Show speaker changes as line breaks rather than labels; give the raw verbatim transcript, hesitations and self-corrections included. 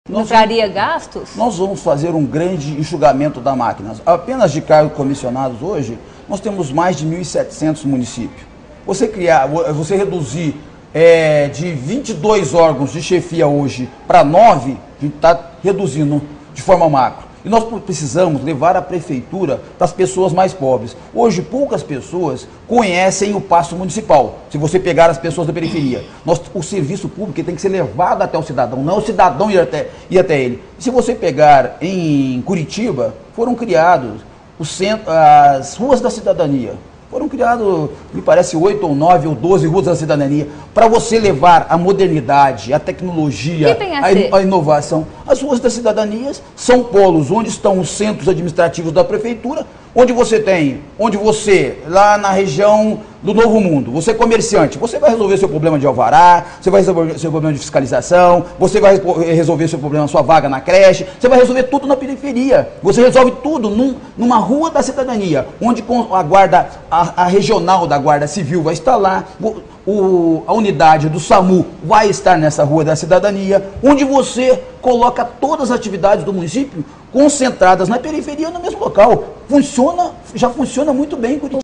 Não
Nós
traria
vamos,
gastos?
Nós vamos fazer um grande enxugamento da máquina. Apenas de cargos comissionados hoje, nós temos mais de mil e setecentos municípios. Você criar, você reduzir é, de vinte e dois órgãos de chefia hoje para nove, a gente está reduzindo de forma macro. E nós precisamos levar a prefeitura para as pessoas mais pobres. Hoje, poucas pessoas conhecem o pasto municipal, se você pegar as pessoas da periferia. Nós, o serviço público tem que ser levado até o cidadão, não o cidadão ir até, ir até ele. E se você pegar em Curitiba, foram criados os centro, as ruas da cidadania. Foram criados, me parece, oito ou nove ou doze ruas da cidadania, para você levar a modernidade, a tecnologia, a, a, a inovação. As ruas das cidadanias são polos onde estão os centros administrativos da prefeitura, onde você tem, onde você, lá na região do Novo Mundo, você é comerciante, você vai resolver seu problema de alvará, você vai resolver seu problema de fiscalização, você vai resolver seu problema, sua vaga na creche, você vai resolver tudo na periferia. Você resolve tudo num, numa rua da cidadania, onde a guarda, a, a regional da Guarda Civil vai estar lá, o, o, a unidade do SAMU vai estar nessa rua da cidadania, onde você coloca todas as atividades do município concentradas na periferia no mesmo local. Funciona, já funciona muito bem em Curitiba.